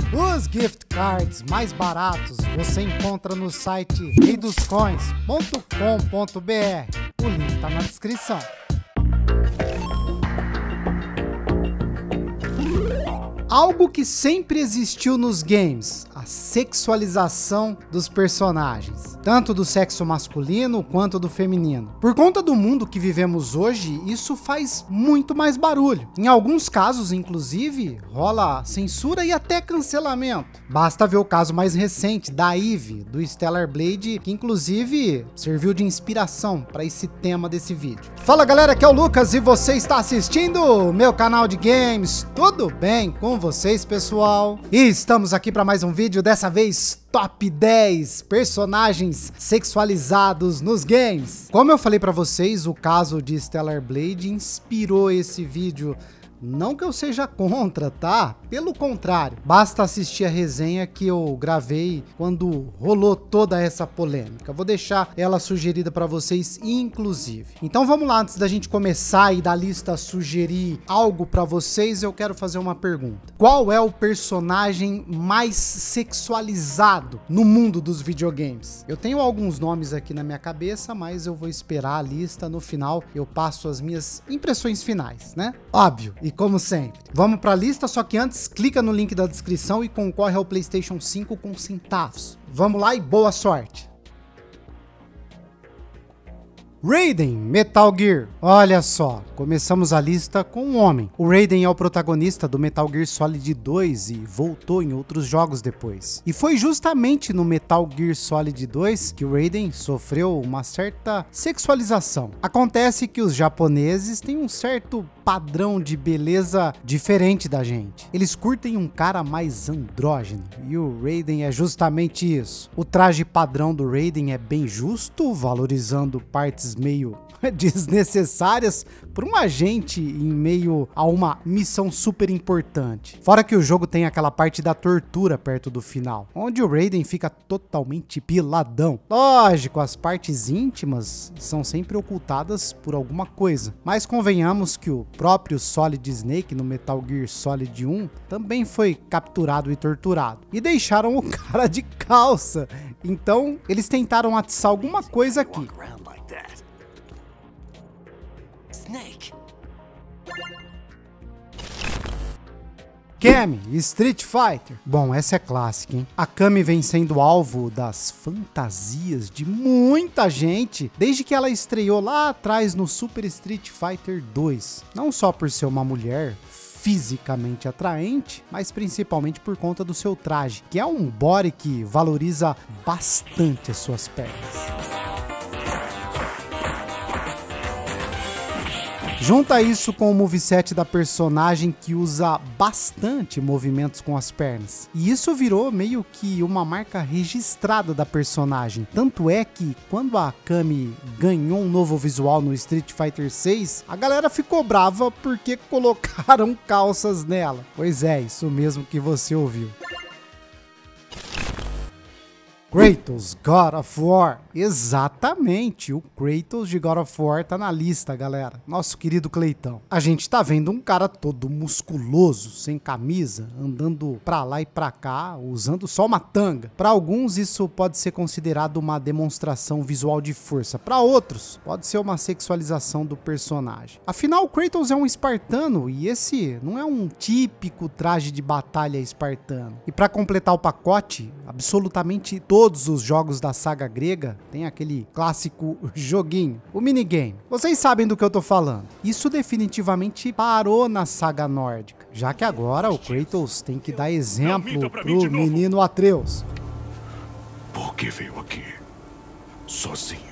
Os gift cards mais baratos você encontra no site reidoscoins.com.br. O link está na descrição. Algo que sempre existiu nos games, a sexualização dos personagens, tanto do sexo masculino quanto do feminino. Por conta do mundo que vivemos hoje, isso faz muito mais barulho. Em alguns casos, inclusive, rola censura e até cancelamento. Basta ver o caso mais recente da Eve, do Stellar Blade, que inclusive serviu de inspiração para esse tema desse vídeo. Fala galera, aqui é o Lucas e você está assistindo o meu canal de games. Tudo bem com vocês, pessoal? E estamos aqui para mais um vídeo, dessa vez top 10 personagens sexualizados nos games. Como eu falei para vocês, o caso de Stellar Blade inspirou esse vídeo. Não que eu seja contra, tá? Pelo contrário, basta assistir a resenha que eu gravei quando rolou toda essa polêmica. Vou deixar ela sugerida para vocês, inclusive. Então vamos lá, antes da gente começar e da lista sugerir algo para vocês, eu quero fazer uma pergunta. Qual é o personagem mais sexualizado no mundo dos videogames? Eu tenho alguns nomes aqui na minha cabeça, mas eu vou esperar a lista. No final eu passo as minhas impressões finais, né? Óbvio. E como sempre, vamos para a lista, só que antes clica no link da descrição e concorre ao PlayStation 5 com centavos. Vamos lá e boa sorte! Raiden, Metal Gear. Olha só, começamos a lista com um homem. O Raiden é o protagonista do Metal Gear Solid 2 e voltou em outros jogos depois. E foi justamente no Metal Gear Solid 2 que o Raiden sofreu uma certa sexualização. Acontece que os japoneses têm um certo padrão de beleza diferente da gente. Eles curtem um cara mais andrógeno e o Raiden é justamente isso. O traje padrão do Raiden é bem justo, valorizando partes meio desnecessárias por um agente em meio a uma missão super importante. Fora que o jogo tem aquela parte da tortura perto do final, onde o Raiden fica totalmente piladão. Lógico, as partes íntimas são sempre ocultadas por alguma coisa, mas convenhamos que o próprio Solid Snake no Metal Gear Solid 1 também foi capturado e torturado. E deixaram o cara de calça. Então, eles tentaram atiçar alguma coisa aqui. Snake. Cammy, Street Fighter. Bom, essa é clássica, hein? A Cammy vem sendo alvo das fantasias de muita gente desde que ela estreou lá atrás no Super Street Fighter 2. Não só por ser uma mulher fisicamente atraente, mas principalmente por conta do seu traje, que é um body que valoriza bastante as suas pernas. Junta isso com o moveset da personagem, que usa bastante movimentos com as pernas. E isso virou meio que uma marca registrada da personagem. Tanto é que quando a Cammy ganhou um novo visual no Street Fighter 6, a galera ficou brava porque colocaram calças nela. Pois é, isso mesmo que você ouviu. Kratos, God of War. Exatamente, o Kratos de God of War tá na lista, galera. Nosso querido Cleitão. A gente tá vendo um cara todo musculoso, sem camisa, andando pra lá e pra cá, usando só uma tanga. Para alguns isso pode ser considerado uma demonstração visual de força. Para outros, pode ser uma sexualização do personagem. Afinal, o Kratos é um espartano e esse não é um típico traje de batalha espartano. E para completar o pacote, absolutamente todos os jogos da saga grega têm aquele clássico joguinho, o minigame. Vocês sabem do que eu tô falando. Isso definitivamente parou na saga nórdica, já que agora o Kratos tem que dar exemplo pro menino Atreus. Por que veio aqui sozinho?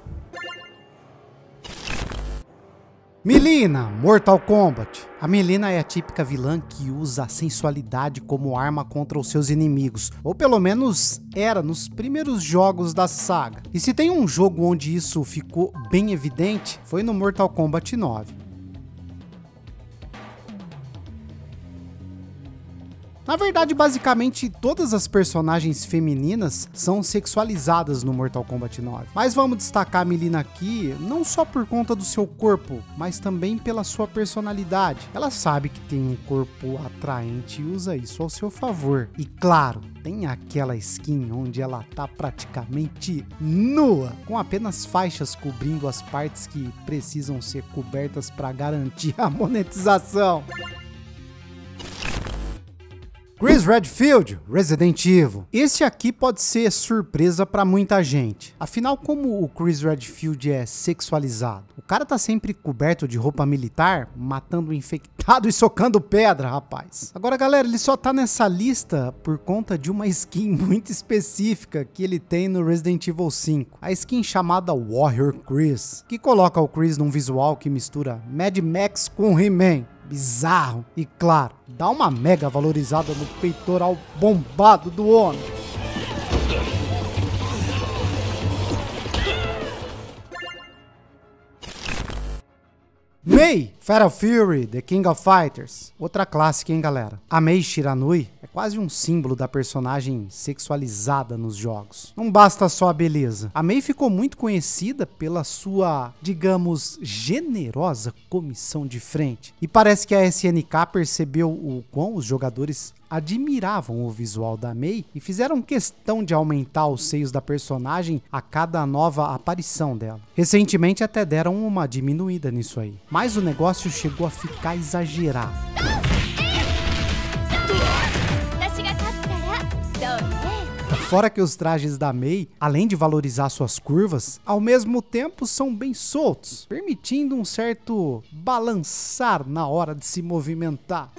Mileena, Mortal Kombat. A Mileena é a típica vilã que usa a sensualidade como arma contra os seus inimigos, ou pelo menos era nos primeiros jogos da saga. E se tem um jogo onde isso ficou bem evidente, foi no Mortal Kombat 9. Na verdade, basicamente, todas as personagens femininas são sexualizadas no Mortal Kombat 9. Mas vamos destacar a Mileena aqui, não só por conta do seu corpo, mas também pela sua personalidade. Ela sabe que tem um corpo atraente e usa isso ao seu favor. E claro, tem aquela skin onde ela tá praticamente nua, com apenas faixas cobrindo as partes que precisam ser cobertas para garantir a monetização. Chris Redfield, Resident Evil. Esse aqui pode ser surpresa pra muita gente. Afinal, como o Chris Redfield é sexualizado? O cara tá sempre coberto de roupa militar, matando infectado e socando pedra, rapaz. Agora, galera, ele só tá nessa lista por conta de uma skin muito específica que ele tem no Resident Evil 5. A skin chamada Warrior Chris, que coloca o Chris num visual que mistura Mad Max com He-Man. Bizarro e, claro, dá uma mega valorizada no peitoral bombado do homem. Mei, Fatal Fury, The King of Fighters. Outra clássica, hein, galera? A Mei Shiranui é quase um símbolo da personagem sexualizada nos jogos. Não basta só a beleza. A Mei ficou muito conhecida pela sua, digamos, generosa comissão de frente. E parece que a SNK percebeu o quão os jogadores admiravam o visual da Mei e fizeram questão de aumentar os seios da personagem a cada nova aparição dela. Recentemente até deram uma diminuída nisso aí, mas o negócio chegou a ficar exagerado. Fora que os trajes da Mei, além de valorizar suas curvas, ao mesmo tempo são bem soltos, permitindo um certo balançar na hora de se movimentar.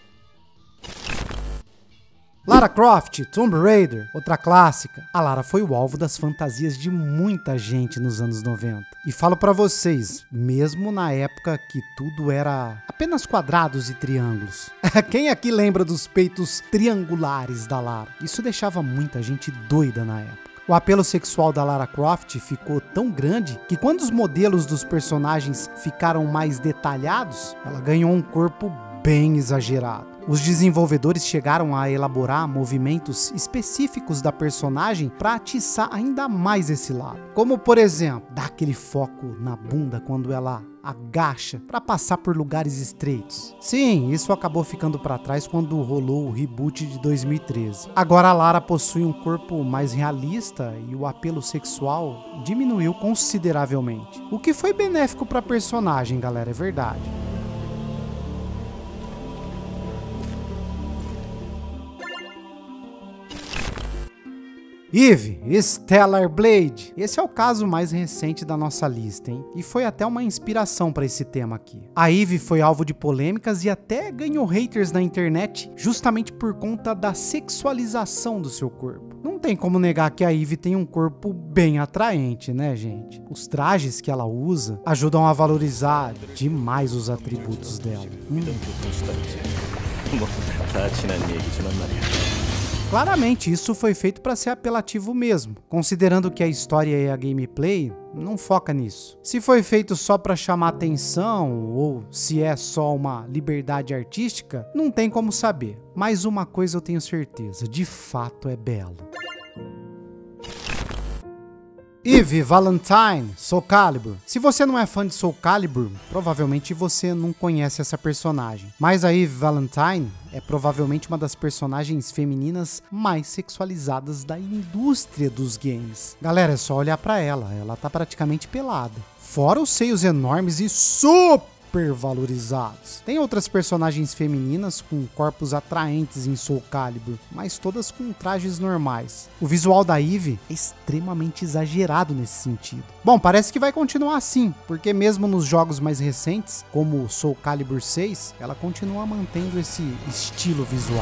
Lara Croft, Tomb Raider, outra clássica. A Lara foi o alvo das fantasias de muita gente nos anos 90. E falo pra vocês, mesmo na época que tudo era apenas quadrados e triângulos. Quem aqui lembra dos peitos triangulares da Lara? Isso deixava muita gente doida na época. O apelo sexual da Lara Croft ficou tão grande que quando os modelos dos personagens ficaram mais detalhados, ela ganhou um corpo bem exagerado. Os desenvolvedores chegaram a elaborar movimentos específicos da personagem para atiçar ainda mais esse lado. Como, por exemplo, dar aquele foco na bunda quando ela agacha para passar por lugares estreitos. Sim, isso acabou ficando para trás quando rolou o reboot de 2013. Agora a Lara possui um corpo mais realista e o apelo sexual diminuiu consideravelmente. O que foi benéfico para a personagem, galera, é verdade. Eve, Stellar Blade. Esse é o caso mais recente da nossa lista, hein? E foi até uma inspiração para esse tema aqui. A Eve foi alvo de polêmicas e até ganhou haters na internet justamente por conta da sexualização do seu corpo. Não tem como negar que a Eve tem um corpo bem atraente, né, gente? Os trajes que ela usa ajudam a valorizar demais os atributos dela. Claramente, isso foi feito para ser apelativo mesmo, considerando que a história e a gameplay não foca nisso. Se foi feito só para chamar atenção ou se é só uma liberdade artística, não tem como saber. Mas uma coisa eu tenho certeza, de fato é belo. Eve Valentine, Soul Calibur. Se você não é fã de Soul Calibur, provavelmente você não conhece essa personagem. Mas a Eve Valentine é provavelmente uma das personagens femininas mais sexualizadas da indústria dos games. Galera, é só olhar pra ela, ela tá praticamente pelada. Fora os seios enormes e super valorizados. Tem outras personagens femininas com corpos atraentes em Soul Calibur, mas todas com trajes normais. O visual da Eve é extremamente exagerado nesse sentido. Bom, parece que vai continuar assim, porque mesmo nos jogos mais recentes, como Soul Calibur 6, ela continua mantendo esse estilo visual.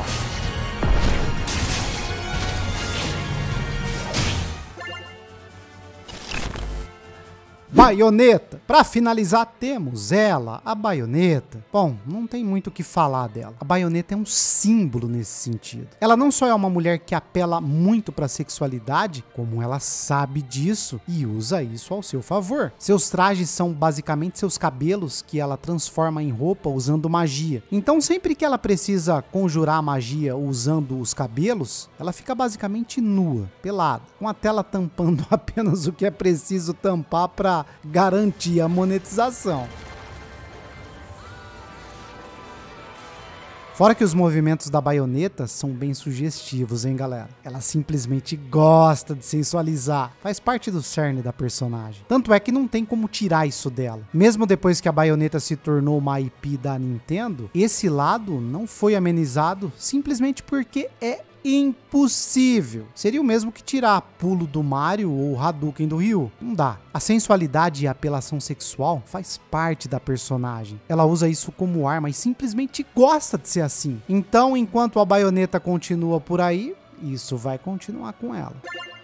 Bayonetta. Pra finalizar, temos ela, a Bayonetta. Bom, não tem muito o que falar dela. A Bayonetta é um símbolo nesse sentido. Ela não só é uma mulher que apela muito pra sexualidade, como ela sabe disso e usa isso ao seu favor. Seus trajes são basicamente seus cabelos que ela transforma em roupa usando magia. Então, sempre que ela precisa conjurar magia usando os cabelos, ela fica basicamente nua, pelada, com a tela tampando apenas o que é preciso tampar para garantir a monetização. Fora que os movimentos da Bayonetta são bem sugestivos, hein, galera? Ela simplesmente gosta de sensualizar. Faz parte do cerne da personagem. Tanto é que não tem como tirar isso dela. Mesmo depois que a Bayonetta se tornou uma IP da Nintendo, esse lado não foi amenizado simplesmente porque é impossível. Seria o mesmo que tirar pulo do Mario ou Hadouken do Ryu. Não dá. A sensualidade e a apelação sexual faz parte da personagem. Ela usa isso como arma e simplesmente gosta de ser assim. Então, enquanto a Bayonetta continua por aí, isso vai continuar com ela.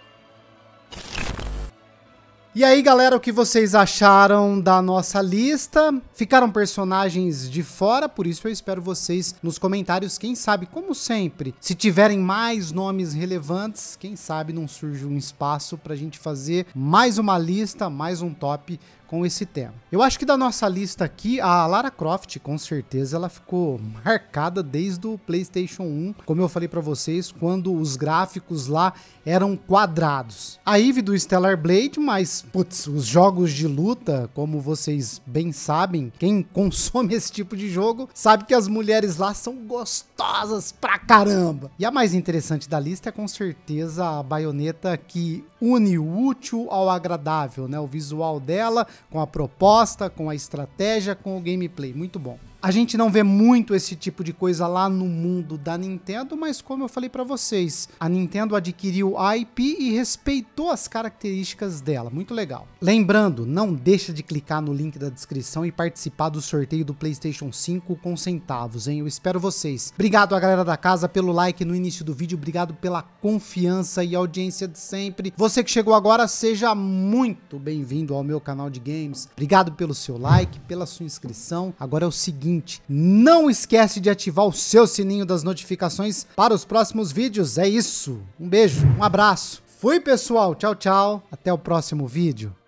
E aí, galera, o que vocês acharam da nossa lista? Ficaram personagens de fora, por isso eu espero vocês nos comentários. Quem sabe, como sempre, se tiverem mais nomes relevantes, quem sabe não surge um espaço pra gente fazer mais uma lista, mais um top com esse tema. Eu acho que da nossa lista aqui, a Lara Croft, com certeza, ela ficou marcada desde o PlayStation 1, como eu falei pra vocês, quando os gráficos lá eram quadrados. A Eve do Stellar Blade, mas, putz, os jogos de luta, como vocês bem sabem, quem consome esse tipo de jogo, sabe que as mulheres lá são gostosas pra caramba. E a mais interessante da lista é com certeza a Bayonetta, que une o útil ao agradável, né? O visual dela, com a proposta, com a estratégia, com o gameplay. Muito bom. A gente não vê muito esse tipo de coisa lá no mundo da Nintendo, mas como eu falei pra vocês, a Nintendo adquiriu a IP e respeitou as características dela. Muito legal. Lembrando, não deixa de clicar no link da descrição e participar do sorteio do PlayStation 5 com centavos, hein? Eu espero vocês. Obrigado a galera da casa pelo like no início do vídeo, obrigado pela confiança e audiência de sempre. Você que chegou agora, seja muito bem-vindo ao meu canal de games. Obrigado pelo seu like, pela sua inscrição. Agora é o seguinte, não esquece de ativar o seu sininho das notificações para os próximos vídeos. É isso. Um beijo, um abraço. Fui, pessoal. Tchau, tchau. Até o próximo vídeo.